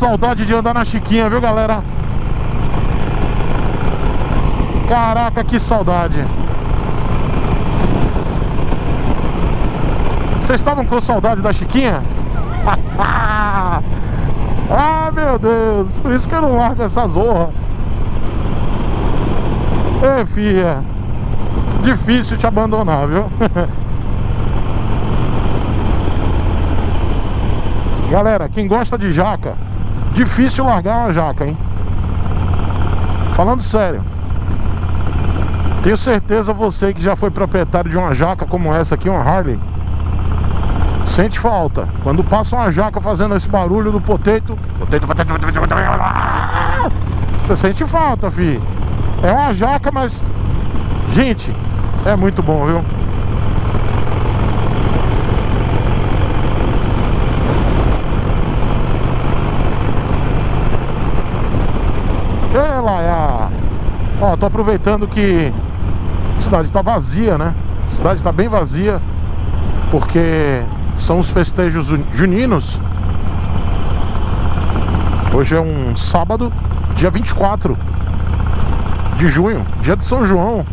saudade de andar na Chiquinha, viu, galera? Caraca, que saudade. Vocês estavam com saudade da Chiquinha? Ah, meu Deus. Por isso que eu não largo essa zorra. Ei, filha, difícil te abandonar, viu? Galera, quem gosta de jaca, difícil largar uma jaca, hein? Falando sério. Tenho certeza, você que já foi proprietário de uma jaca como essa aqui, uma Harley, sente falta. Quando passa uma jaca fazendo esse barulho do potato, você sente falta, fi. É uma jaca, mas, gente, é muito bom, viu? Ó, tô aproveitando que a cidade tá vazia, né? A cidade tá bem vazia, porque são os festejos juninos. Hoje é um sábado, dia 24 de junho, dia de São João.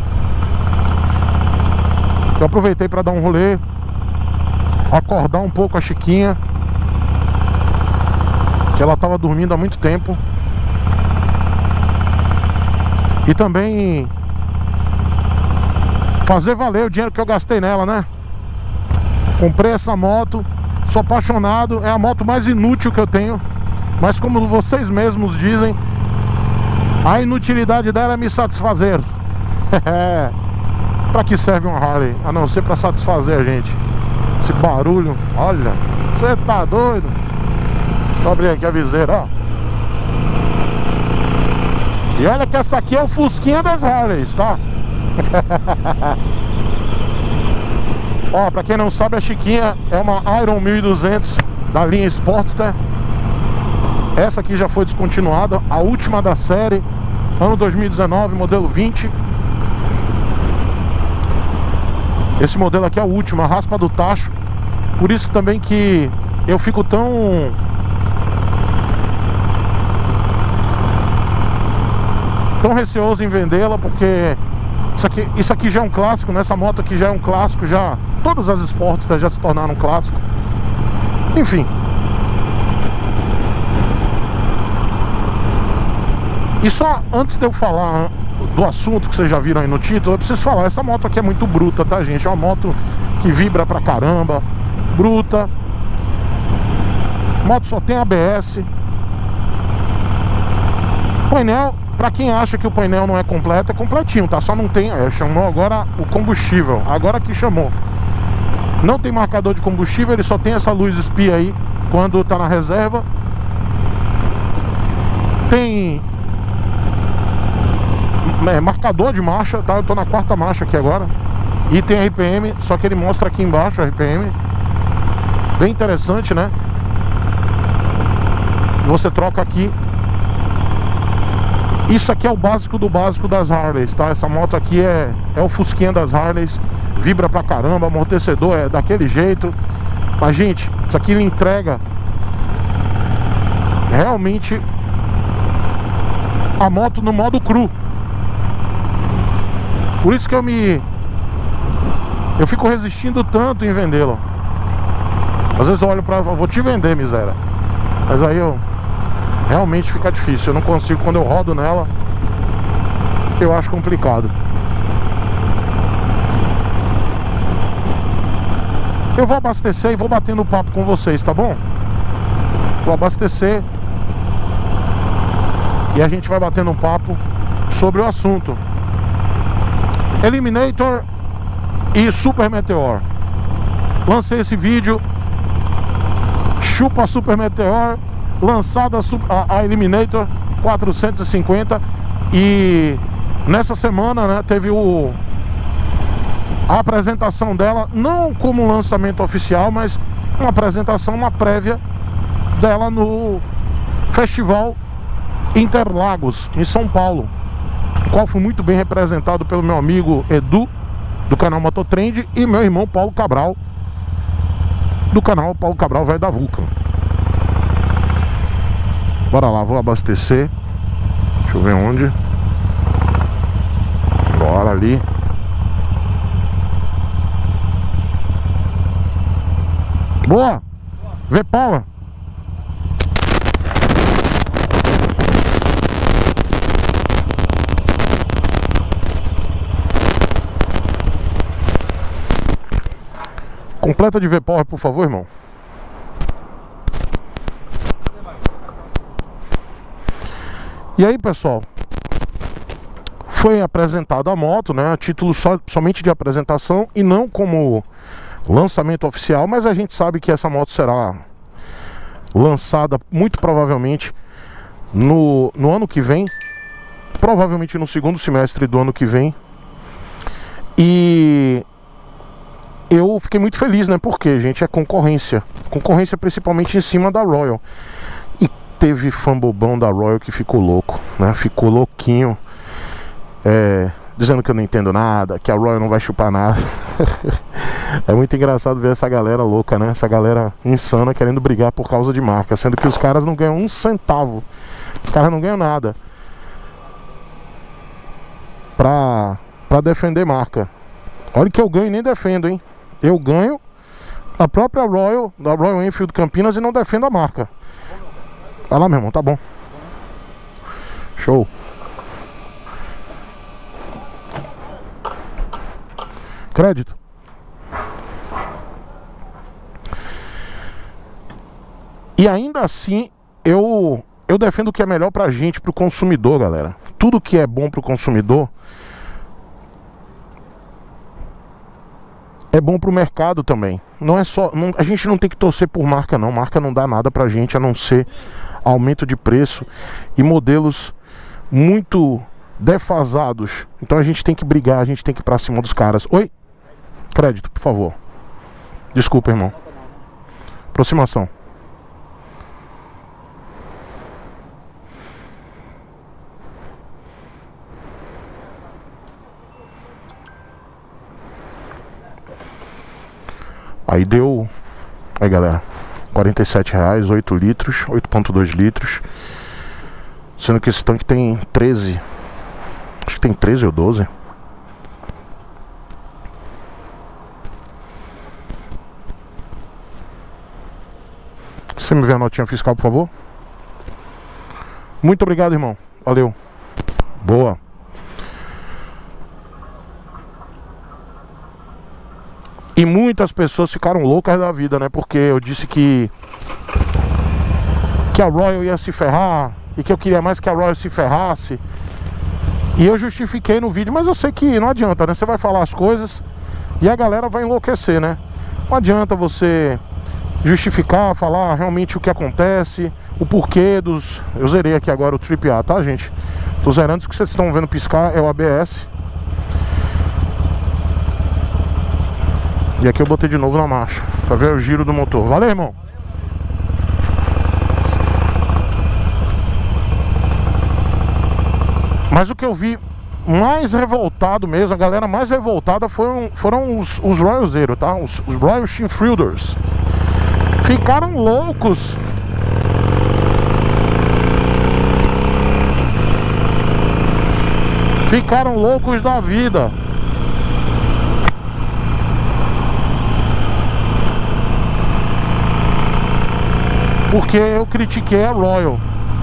Eu aproveitei para dar um rolê, acordar um pouco a Chiquinha, que ela tava dormindo há muito tempo. E também fazer valer o dinheiro que eu gastei nela, né? Comprei essa moto, sou apaixonado, é a moto mais inútil que eu tenho. Mas como vocês mesmos dizem, a inutilidade dela é me satisfazer. Pra que serve uma Harley? A não ser pra satisfazer a gente. Esse barulho, olha, você tá doido? Deixa eu abrir aqui a viseira, ó. E olha que essa aqui é o Fusquinha das Harleys, tá? Ó, pra quem não sabe, a Chiquinha é uma Iron 1200 da linha Sportster. Essa aqui já foi descontinuada, a última da série, ano 2019, modelo 20. Esse modelo aqui é o último, a raspa do tacho. Por isso também que eu fico tão receoso em vendê-la, porque isso aqui já é um clássico, né? Essa moto aqui já é um clássico, já todas as Sportster já se tornaram um clássico. Enfim. E só antes de eu falar do assunto que vocês já viram aí no título, eu preciso falar, essa moto aqui é muito bruta, tá, gente? É uma moto que vibra pra caramba, bruta. A moto só tem ABS. Painel, pra quem acha que o painel não é completo, é completinho, tá? Só não tem, chamou agora o combustível, agora que chamou. Não tem marcador de combustível, ele só tem essa luz espia aí quando tá na reserva. Tem marcador de marcha, tá? Eu tô na 4ª marcha aqui agora. E tem RPM, só que ele mostra aqui embaixo a RPM. Bem interessante, né? Você troca aqui. Isso aqui é o básico do básico das Harleys, tá? Essa moto aqui é o Fusquinha das Harleys. Vibra pra caramba, amortecedor é daquele jeito. Mas, gente, isso aqui ele entrega realmente a moto no modo cru. Por isso que eu fico resistindo tanto em vendê-la. Às vezes eu olho pra... vou te vender, miséria. Mas aí realmente fica difícil. Eu não consigo, quando eu rodo nela, eu acho complicado. Eu vou abastecer e vou batendo papo com vocês, tá bom? Vou abastecer e a gente vai batendo um papo sobre o assunto Eliminator e Super Meteor. Lancei esse vídeo, chupa a Super Meteor, lançada a Eliminator 450. E nessa semana, né, teve a apresentação dela, não como lançamento oficial, mas uma apresentação, uma prévia dela no Festival Interlagos, em São Paulo, o qual foi muito bem representado pelo meu amigo Edu, do canal Mototrend, e meu irmão Paulo Cabral, do canal Paulo Cabral Velho da Vulcan. Bora lá, vou abastecer. Deixa eu ver onde. Bora ali. Boa! V-Power! Completa de V-Power, por favor, irmão. E aí, pessoal, foi apresentada a moto, né, a título somente de apresentação e não como lançamento oficial, mas a gente sabe que essa moto será lançada muito provavelmente no ano que vem, provavelmente no segundo semestre do ano que vem. E eu fiquei muito feliz, né, porque, gente, é concorrência principalmente em cima da Royal. Teve fã bobão da Royal que ficou louco, né? Ficou louquinho, dizendo que eu não entendo nada, que a Royal não vai chupar nada. É muito engraçado ver essa galera louca, né? Essa galera insana querendo brigar por causa de marca, sendo que os caras não ganham um centavo. Os caras não ganham nada pra defender marca. Olha que eu ganho e nem defendo, hein? Eu ganho a própria Royal, da Royal Enfield Campinas, e não defendo a marca. Vai lá, meu irmão, tá bom. Show. Crédito. E ainda assim, eu defendo o que é melhor pra gente, pro consumidor, galera. Tudo que é bom pro consumidor é bom pro mercado também. Não é só, a gente não tem que torcer por marca, não. Marca não dá nada pra gente, a não ser aumento de preço e modelos muito defasados. Então a gente tem que brigar, a gente tem que ir pra cima dos caras. Oi? Crédito, por favor. Desculpa, irmão. Aproximação. Aí deu... Aí, galera, R$47, 8 litros, 8.2 litros. Sendo que esse tanque tem 13. Acho que tem 13 ou 12. Você me vê a notinha fiscal, por favor? Muito obrigado, irmão. Valeu. Boa. E muitas pessoas ficaram loucas da vida, né? Porque eu disse que a Royal ia se ferrar e que eu queria mais que a Royal se ferrasse. E eu justifiquei no vídeo, mas eu sei que não adianta, né? Você vai falar as coisas e a galera vai enlouquecer, né? Não adianta você justificar, falar realmente o que acontece, o porquê dos... Eu zerei aqui agora o Trip A, tá, gente? Tô zerando, isso que vocês estão vendo piscar é o ABS. E aqui eu botei de novo na marcha, pra ver o giro do motor. Valeu, irmão! Mas o que eu vi mais revoltado mesmo, a galera mais revoltada foram os Royal Zero, tá? Os Royal Shinfielders. Ficaram loucos. Ficaram loucos da vida. Porque eu critiquei a Royal.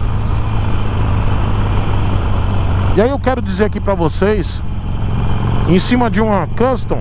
E aí eu quero dizer aqui pra vocês, em cima de uma Custom,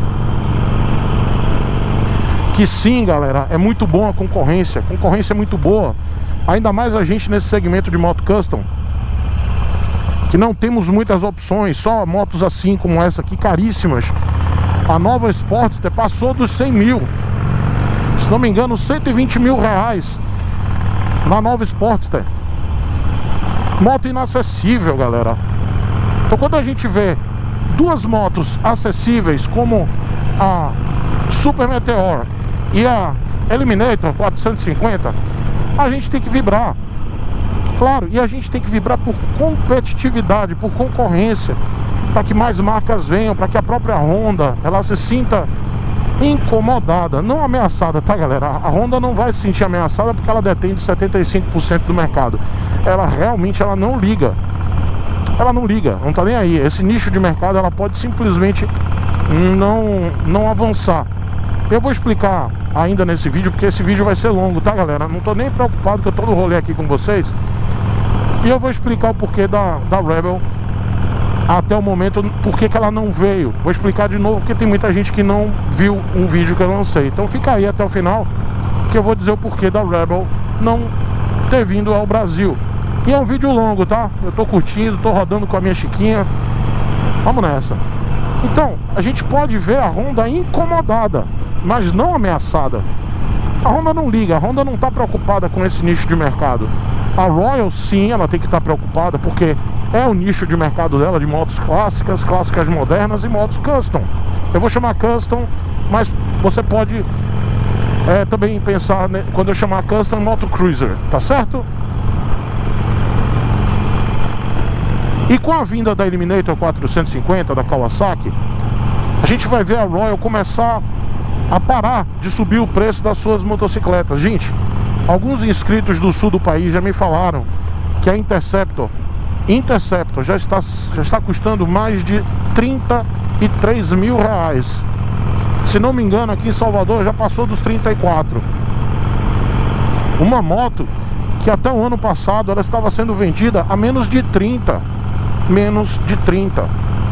que sim, galera, é muito bom a concorrência. A concorrência é muito boa. Ainda mais a gente nesse segmento de moto Custom, que não temos muitas opções. Só motos assim como essa aqui, caríssimas. A nova Sportster passou dos 100 mil. Se não me engano, 120 mil reais na nova Sportster. Moto inacessível, galera. Então quando a gente vê duas motos acessíveis como a Super Meteor e a Eliminator 450, a gente tem que vibrar. Claro, e a gente tem que vibrar por competitividade, por concorrência, para que mais marcas venham, para que a própria Honda ela se sinta incomodada, não ameaçada, tá, galera? A Honda não vai se sentir ameaçada porque ela detém de 75% do mercado. Ela realmente não liga. Ela não liga, não tá nem aí. Esse nicho de mercado ela pode simplesmente não avançar. Eu vou explicar ainda nesse vídeo, porque esse vídeo vai ser longo, tá, galera? Não tô nem preocupado que eu tô no rolê aqui com vocês. E eu vou explicar o porquê da Rebel até o momento, porque que ela não veio. Vou explicar de novo, porque tem muita gente que não viu um vídeo que eu lancei. Então fica aí até o final, que eu vou dizer o porquê da Rebel não ter vindo ao Brasil. E é um vídeo longo, tá? Eu tô curtindo, tô rodando com a minha Chiquinha. Vamos nessa. Então, a gente pode ver a Honda incomodada, mas não ameaçada. A Honda não liga, a Honda não tá preocupada com esse nicho de mercado. A Royal, sim, ela tem que estar preocupada, porque é o nicho de mercado dela, de motos clássicas, clássicas modernas e motos custom. Eu vou chamar custom, mas você pode também pensar, né, quando eu chamar custom, moto cruiser, tá certo? E com a vinda da Eliminator 450 da Kawasaki, a gente vai ver a Royal começar a parar de subir o preço das suas motocicletas. Gente, alguns inscritos do sul do país já me falaram que a Interceptor já está custando mais de 33 mil reais. Se não me engano, aqui em Salvador já passou dos 34. Uma moto que até o ano passado ela estava sendo vendida a menos de 30. Menos de 30.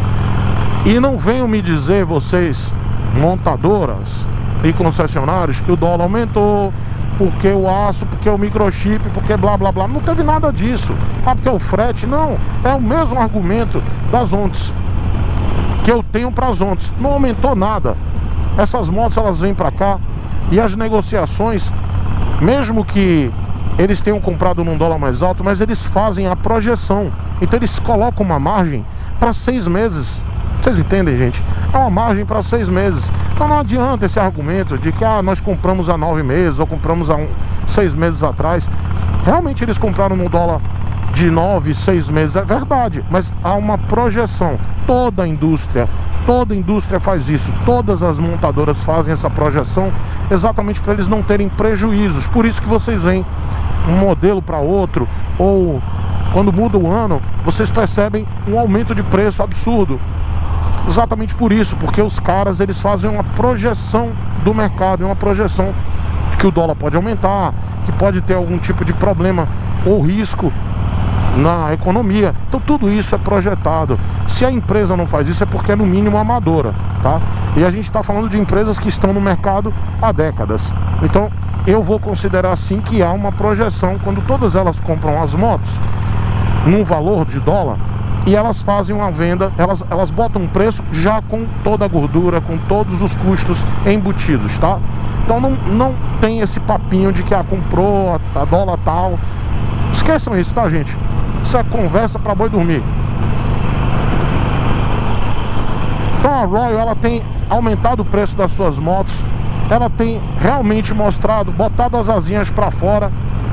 E não venham me dizer, vocês montadoras e concessionários, que o dólar aumentou, porque o aço, porque o microchip, porque blá blá blá. Não teve nada disso. Ah, porque o frete, não. É o mesmo argumento das Ontes que eu tenho para as Ontes. Não aumentou nada. Essas motos elas vêm para cá e as negociações, mesmo que eles tenham comprado num dólar mais alto, mas eles fazem a projeção. Então eles colocam uma margem para 6 meses. Vocês entendem, gente? É uma margem para 6 meses. Então não adianta esse argumento de que nós compramos há 9 meses ou compramos há 6 meses atrás. Realmente eles compraram no dólar de 9, 6 meses, é verdade. Mas há uma projeção. Toda indústria faz isso. Todas as montadoras fazem essa projeção exatamente para eles não terem prejuízos. Por isso que vocês veem um modelo para outro, ou quando muda o ano, vocês percebem um aumento de preço absurdo. Exatamente por isso, porque os caras eles fazem uma projeção do mercado, uma projeção de que o dólar pode aumentar, que pode ter algum tipo de problema ou risco na economia. Então tudo isso é projetado. Se a empresa não faz isso, é porque é no mínimo amadora, tá? E a gente está falando de empresas que estão no mercado há décadas. Então eu vou considerar assim que há uma projeção quando todas elas compram as motos num valor de dólar e elas fazem uma venda, elas botam um preço já com toda a gordura, com todos os custos embutidos, tá? Então não tem esse papinho de que comprou a dólar tal. Esqueçam isso, tá, gente? Isso é conversa para boi dormir. Então a Royal ela tem aumentado o preço das suas motos. Ela tem realmente mostrado, botado as asinhas para fora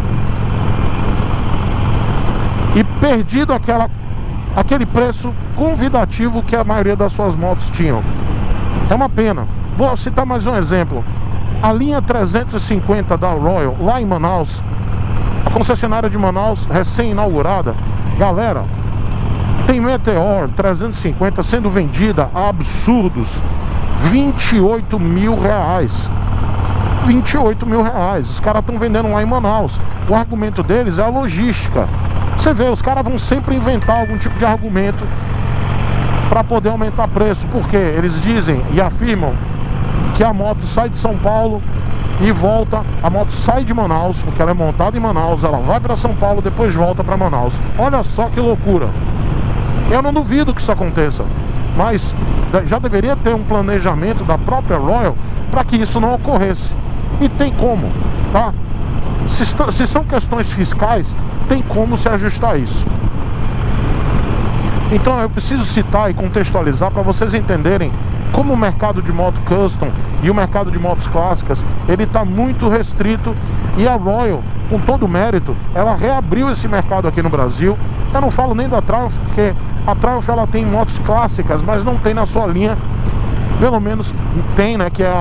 e perdido aquele preço convidativo que a maioria das suas motos tinham. É uma pena. Vou citar mais um exemplo. A linha 350 da Royal, lá em Manaus, a concessionária de Manaus, recém-inaugurada, galera, tem Meteor 350 sendo vendida a absurdos 28 mil reais. 28 mil reais. Os caras estão vendendo lá em Manaus. O argumento deles é a logística. Você vê, os caras vão sempre inventar algum tipo de argumento para poder aumentar preço. Porque eles dizem e afirmam que a moto sai de São Paulo e volta. A moto sai de Manaus, porque ela é montada em Manaus, ela vai para São Paulo, depois volta para Manaus. Olha só que loucura. Eu não duvido que isso aconteça, mas já deveria ter um planejamento da própria Royal para que isso não ocorresse. E tem como, tá? Se são questões fiscais, tem como se ajustar isso. Então eu preciso citar e contextualizar para vocês entenderem como o mercado de moto custom e o mercado de motos clássicas, ele está muito restrito. E a Royal, com todo o mérito, ela reabriu esse mercado aqui no Brasil. Eu não falo nem da Triumph, porque a Triumph ela tem motos clássicas, mas não tem na sua linha pelo menos tem, né, que é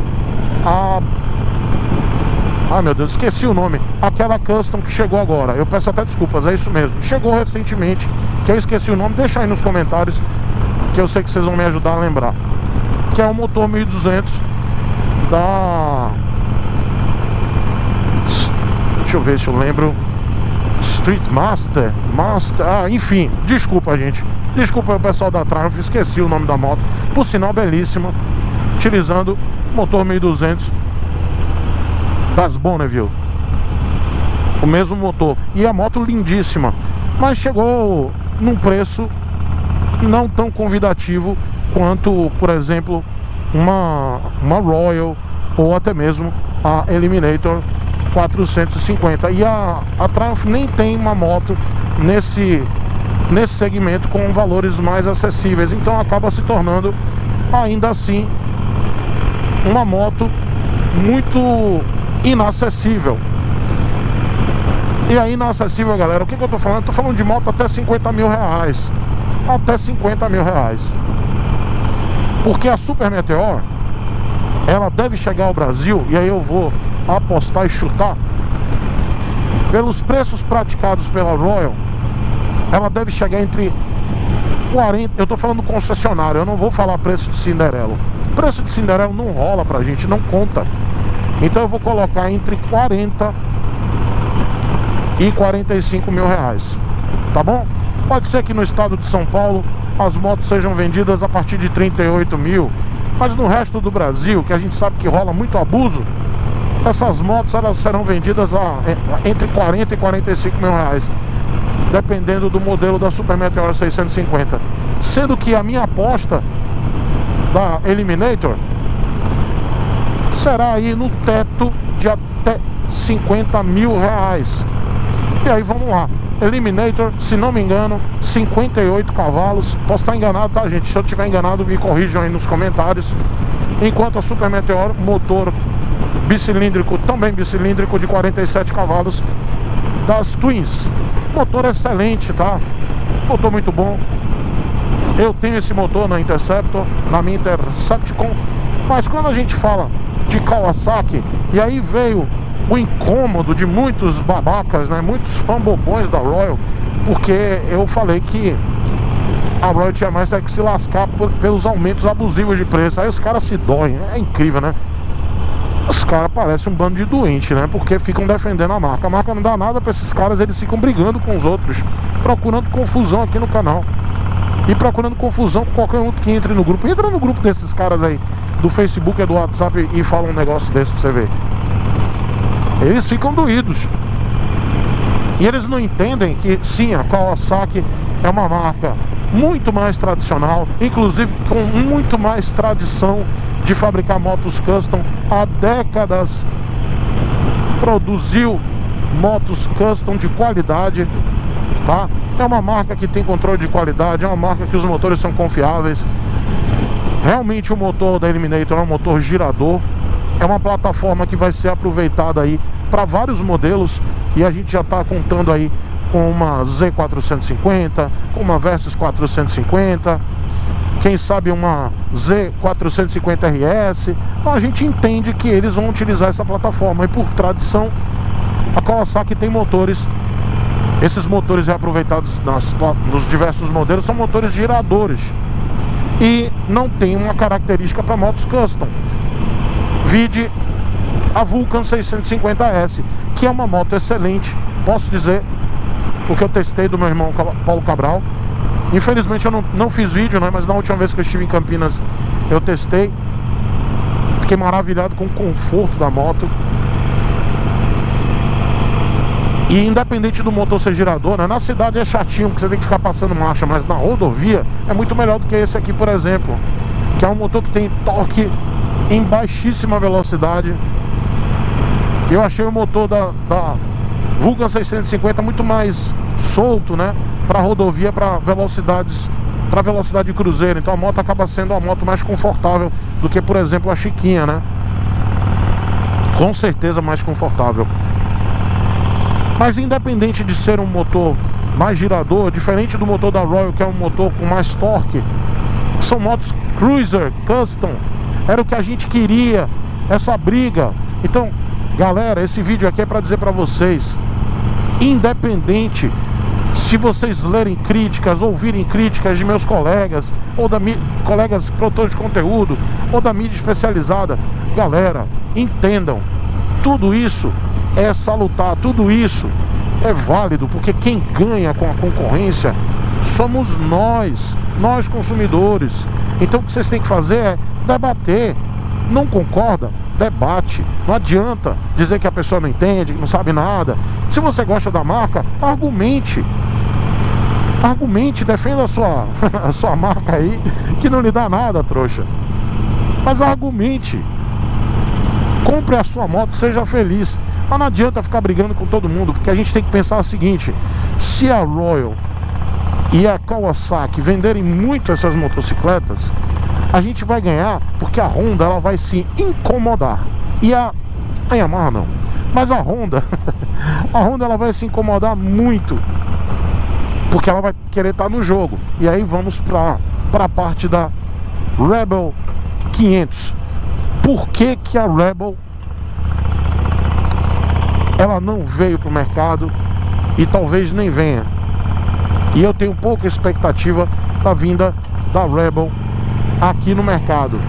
ah, meu Deus, esqueci o nome. Aquela Custom que chegou agora. Eu peço até desculpas, é isso mesmo. Chegou recentemente, que eu esqueci o nome. Deixa aí nos comentários, que eu sei que vocês vão me ajudar a lembrar. Que é o motor 1200 da... Deixa eu ver se eu lembro. Street Master. Enfim, desculpa, gente. Desculpa o pessoal da Triumph, esqueci o nome da moto. Por sinal, belíssima. Utilizando motor 1200 das Bonneville, o mesmo motor. E a moto lindíssima, mas chegou num preço não tão convidativo quanto, por exemplo, uma Royal ou até mesmo a Eliminator 450. E a Triumph nem tem uma moto nesse segmento com valores mais acessíveis, então acaba se tornando ainda assim uma moto muito inacessível. E aí, inacessível, galera, o que eu tô falando? Eu tô falando de moto até 50 mil reais. Até 50 mil reais. Porque a Super Meteor, ela deve chegar ao Brasil, e aí eu vou apostar e chutar, pelos preços praticados pela Royal, ela deve chegar entre 40... Eu tô falando concessionário, eu não vou falar preço de Cinderela. Preço de Cinderela não rola pra gente, não conta. Então eu vou colocar entre 40 e 45 mil reais, tá bom? Pode ser que no estado de São Paulo as motos sejam vendidas a partir de 38 mil, mas no resto do Brasil, que a gente sabe que rola muito abuso, essas motos elas serão vendidas entre 40 e 45 mil reais, dependendo do modelo da Super Meteor 650. Sendo que a minha aposta da Eliminator será aí no teto de até 50 mil reais. E aí vamos lá, Eliminator, se não me engano, 58 cavalos. Posso estar enganado, tá, gente? Se eu estiver enganado, me corrijam aí nos comentários. Enquanto a Super Meteor, motor bicilíndrico, também bicilíndrico, de 47 cavalos das Twins. Motor excelente, tá? Motor muito bom. Eu tenho esse motor na Interceptor, na minha Intercepticon. Mas quando a gente fala de Kawasaki, e aí veio o incômodo de muitos babacas, né? Muitos fanbobões da Royal, porque eu falei que a Royal tinha mais que se lascar pelos aumentos abusivos de preço. Aí os caras se doem, é incrível, né? Os caras parecem um bando de doente, né? Porque ficam defendendo a marca. A marca não dá nada pra esses caras, eles ficam brigando com os outros, procurando confusão aqui no canal. E procurando confusão com qualquer um que entre no grupo. Entra no grupo desses caras aí, do Facebook e do WhatsApp, e fala um negócio desse pra você ver. Eles ficam doídos. E eles não entendem que, sim, a Kawasaki é uma marca muito mais tradicional, inclusive com muito mais tradição de fabricar motos custom. Há décadas produziu motos custom de qualidade, tá? É uma marca que tem controle de qualidade, é uma marca que os motores são confiáveis. Realmente o motor da Eliminator é um motor girador. É uma plataforma que vai ser aproveitada aí para vários modelos. E a gente já está contando aí com uma Z450, com uma Versys 450, quem sabe uma Z450 RS. Então a gente entende que eles vão utilizar essa plataforma. E por tradição, a Kawasaki tem motores. Esses motores reaproveitados nos diversos modelos são motores giradores. E não tem uma característica para motos custom. Vide a Vulcan 650S, que é uma moto excelente, posso dizer, porque eu testei do meu irmão Paulo Cabral. Infelizmente eu não fiz vídeo, né? Mas na última vez que eu estive em Campinas eu testei. Fiquei maravilhado com o conforto da moto. E independente do motor ser girador, né? Na cidade é chatinho, porque você tem que ficar passando marcha, mas na rodovia é muito melhor do que esse aqui, por exemplo, que é um motor que tem torque em baixíssima velocidade. Eu achei o motor da Vulcan 650 muito mais solto, né? Para rodovia, para velocidade de cruzeiro. Então a moto acaba sendo uma moto mais confortável do que, por exemplo, a Chiquinha, né? Com certeza mais confortável. Mas independente de ser um motor mais girador, diferente do motor da Royal, que é um motor com mais torque, São motos Cruiser, Custom. Era o que a gente queria, essa briga. Então, galera, esse vídeo aqui é para dizer para vocês, independente se vocês lerem críticas, ouvirem críticas de meus colegas, ou da colegas produtores de conteúdo, ou da mídia especializada, galera, entendam, tudo isso é salutar, tudo isso é válido, porque quem ganha com a concorrência somos nós consumidores. Então o que vocês têm que fazer é debater. Não concorda? Debate. Não adianta dizer que a pessoa não entende, que não sabe nada. Se você gosta da marca, argumente. Argumente, defenda a sua marca aí, que não lhe dá nada, trouxa. Mas argumente. Compre a sua moto, seja feliz. Mas não adianta ficar brigando com todo mundo, porque a gente tem que pensar o seguinte: se a Royal e a Kawasaki venderem muito essas motocicletas, a gente vai ganhar, porque a Honda ela vai se incomodar. E a Yamaha não. Mas a Honda a Honda ela vai se incomodar muito, porque ela vai querer estar no jogo. E aí vamos para a parte da Rebel 500. Por que que a Rebel ela não veio para o mercado e talvez nem venha? E eu tenho pouca expectativa da vinda da Rebel aqui no mercado.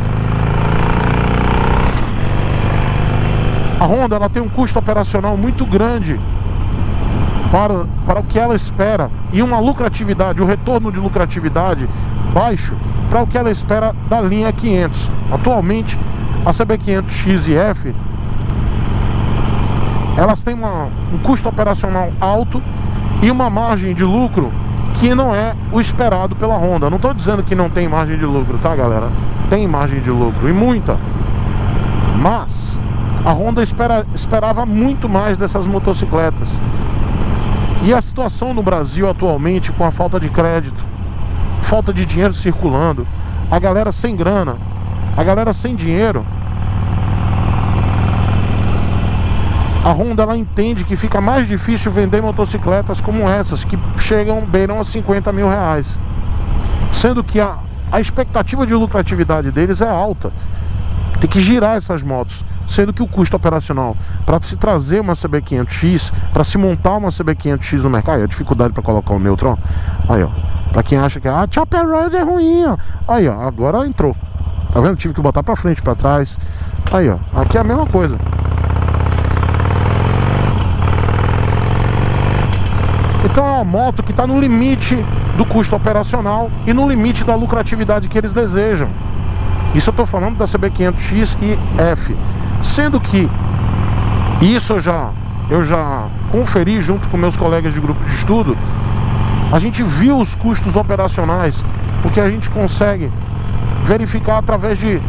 A Honda ela tem um custo operacional muito grande para o que ela espera, e uma lucratividade, o retorno de lucratividade baixo para o que ela espera da linha 500. Atualmente a CB500X e F elas têm um custo operacional alto e uma margem de lucro que não é o esperado pela Honda. Não estou dizendo que não tem margem de lucro, tá, galera? Tem margem de lucro, e muita. Mas a Honda esperava muito mais dessas motocicletas. E a situação no Brasil atualmente, com a falta de crédito, falta de dinheiro circulando, a galera sem grana, a galera sem dinheiro, a Honda ela entende que fica mais difícil vender motocicletas como essas, que beiram a 50 mil reais. Sendo que a expectativa de lucratividade deles é alta. Tem que girar essas motos. Sendo que o custo operacional para se trazer uma CB500X, para se montar uma CB500X no mercado, aí a dificuldade para colocar o neutro, ó. Aí, ó. Para quem acha que a Chopper Road é ruim, ó. Aí, ó. Agora entrou. Tá vendo? Tive que botar para frente, para trás. Aí, ó. Aqui é a mesma coisa. Então é uma moto que está no limite do custo operacional e no limite da lucratividade que eles desejam. Isso eu estou falando da CB500X e F. Sendo que isso eu já conferi junto com meus colegas de grupo de estudo. A gente viu os custos operacionais, porque a gente consegue verificar através de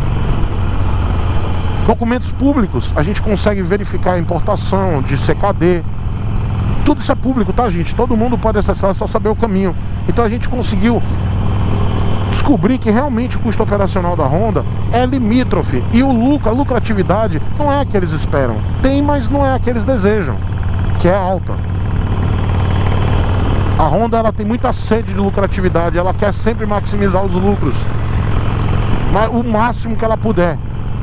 documentos públicos. A gente consegue verificar a importação de CKD. Tudo isso é público, tá, gente? Todo mundo pode acessar, é só saber o caminho. Então a gente conseguiu descobrir que realmente o custo operacional da Honda é limítrofe. E a lucratividade não é a que eles esperam. Tem, mas não é a que eles desejam, que é alta. A Honda ela tem muita sede de lucratividade. Ela quer sempre maximizar os lucros, mas o máximo que ela puder.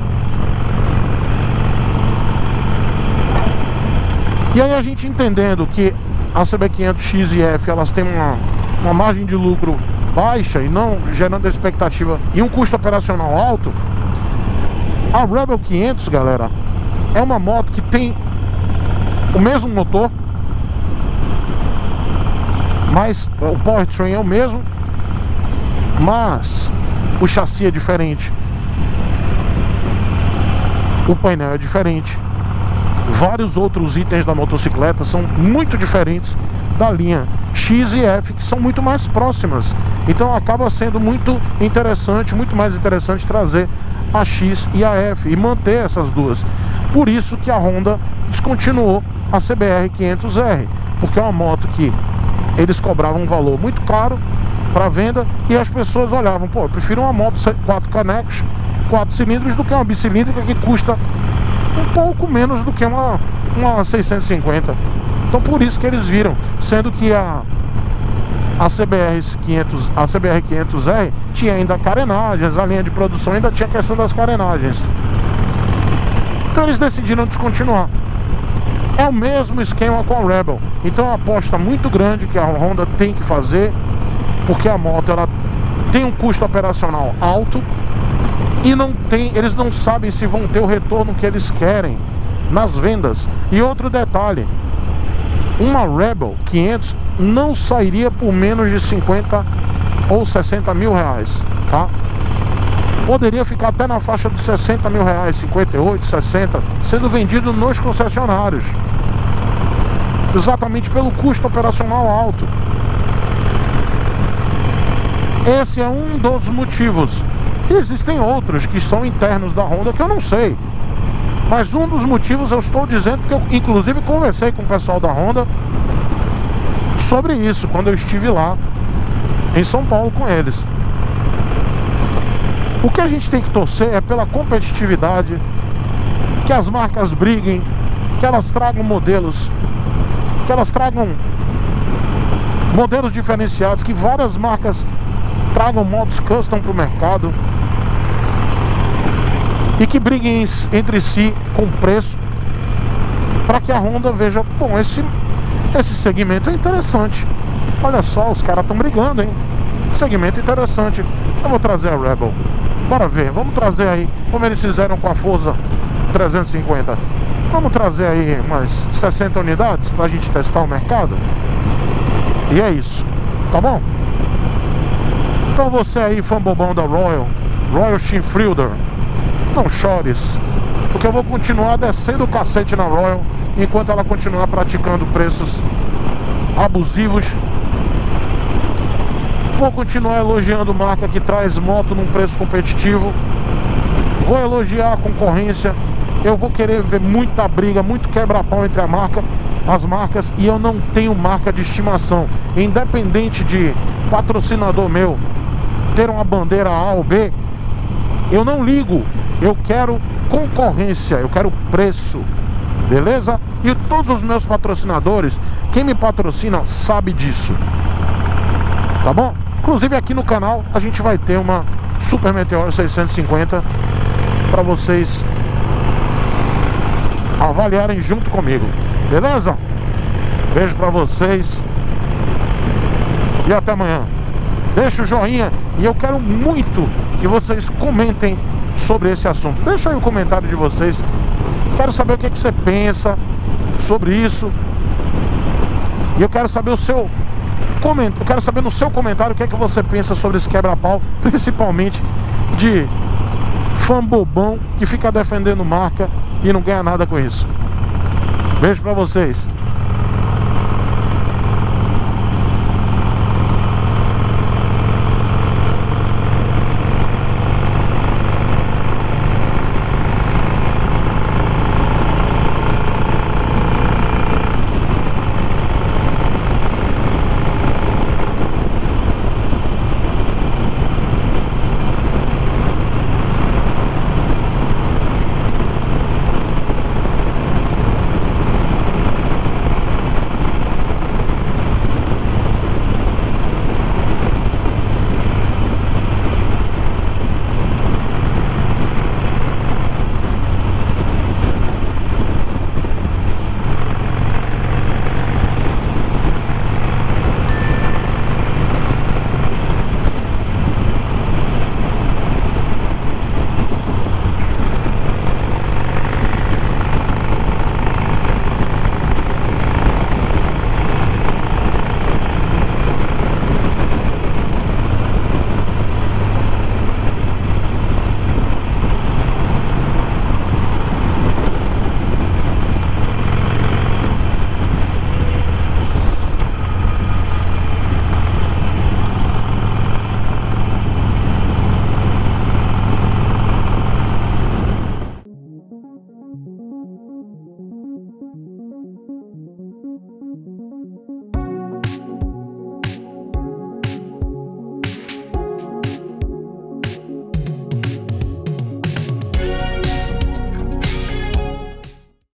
E aí a gente entendendo que a CB500X e F elas têm uma margem de lucro baixa e não gerando expectativa e um custo operacional alto, a Rebel 500, galera, é uma moto que tem o mesmo motor, mas o powertrain é o mesmo, mas o chassi é diferente, o painel é diferente. Vários outros itens da motocicleta são muito diferentes da linha X e F, que são muito mais próximas. Então acaba sendo muito interessante, muito mais interessante trazer a X e a F e manter essas duas. Por isso que a Honda descontinuou a CBR500R, porque é uma moto que eles cobravam um valor muito caro para venda e as pessoas olhavam, pô, eu prefiro uma moto 4 canecos, 4 cilindros do que uma bicilíndrica que custa um pouco menos do que uma 650. Então por isso que eles viram, sendo que a a CBR 500R tinha ainda carenagens, a linha de produção ainda tinha a questão das carenagens. Então eles decidiram descontinuar. É o mesmo esquema com a Rebel. Então é uma aposta muito grande que a Honda tem que fazer, porque a moto ela tem um custo operacional alto e eles não sabem se vão ter o retorno que eles querem nas vendas. E outro detalhe, uma Rebel 500 não sairia por menos de 50 ou 60 mil reais, tá? Poderia ficar até na faixa de 60 mil reais, 58, 60, sendo vendido nos concessionários, exatamente pelo custo operacional alto. Esse é um dos motivos. Existem outros que são internos da Honda que eu não sei, mas um dos motivos eu estou dizendo, que eu inclusive conversei com o pessoal da Honda sobre isso quando eu estive lá em São Paulo com eles. O que a gente tem que torcer é pela competitividade, que as marcas briguem, que elas tragam modelos, diferenciados, que várias marcas tragam motos custom para o mercado e que briguem entre si com preço, para que a Honda veja, bom, esse segmento é interessante. Olha só, os caras estão brigando, hein? Segmento interessante. Eu vou trazer a Rebel. Bora ver, vamos trazer aí, como eles fizeram com a Forza 350. Vamos trazer aí umas 60 unidades pra gente testar o mercado. E é isso, tá bom? Então você aí, fã bobão da Royal Shinfielder, não chores, porque eu vou continuar descendo o cacete na Royal enquanto ela continuar praticando preços abusivos. Vou continuar elogiando marca que traz moto num preço competitivo. Vou elogiar a concorrência. Eu vou querer ver muita briga, muito quebra-pau entre as marcas. E eu não tenho marca de estimação. Independente de patrocinador meu ter uma bandeira A ou B, eu não ligo. Eu quero concorrência, eu quero preço. Beleza? E todos os meus patrocinadores, quem me patrocina sabe disso. Tá bom? Inclusive aqui no canal a gente vai ter uma Super Meteor 650 para vocês avaliarem junto comigo. Beleza? Beijo pra vocês e até amanhã. Deixa o joinha e eu quero muito que vocês comentem sobre esse assunto. Deixa aí o comentário de vocês. Quero saber o que você pensa sobre isso. E eu quero saber eu quero saber no seu comentário o que é que você pensa sobre esse quebra-pau, principalmente de fã bobão que fica defendendo marca e não ganha nada com isso. Beijo pra vocês.